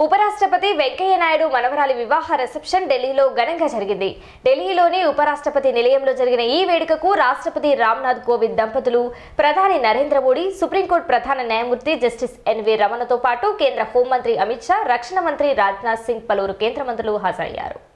ఉపరాష్ట్రపతి వెంకయ్య నాయుడు మనవరాలి వివాహ రిసెప్షన్ ఢిల్లీలో ఘనంగా జరిగింది. ఢిల్లీలోని ఉపరాష్ట్రపతి నిలయంలో జరిగిన ఈ వేడుకకు రాష్ట్రపతి రామ్నాథ్ కోవింద్ దంపతులు, ప్రధాని నరేంద్ర మోడీ, సుప్రీంకోర్టు ప్రధాన న్యాయమూర్తి జస్టిస్ ఎన్వి రమణతో పాటు కేంద్ర హోంమంత్రి అమిత్ షా, రక్షణ మంత్రి రాజ్నాథ్ సింగ్, పలువురు కేంద్ర మంత్రులు హాజరయ్యారు.